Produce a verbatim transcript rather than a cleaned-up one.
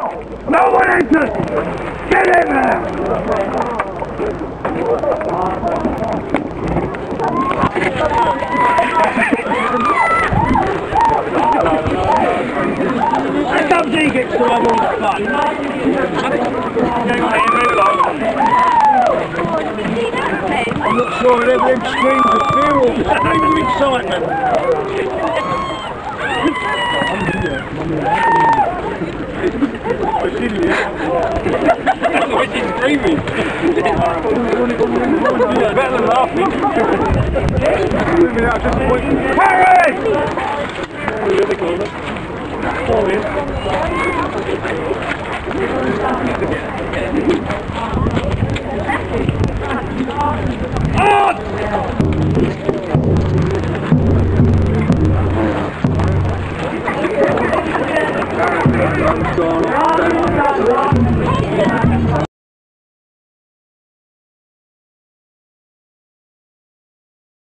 No one enters! Get in there! Let's have G gets to have all the fun. I'm not sure if them screams of fear or excitement. I've seen it. She's screaming. Better than laughing. Harry! On! Gone.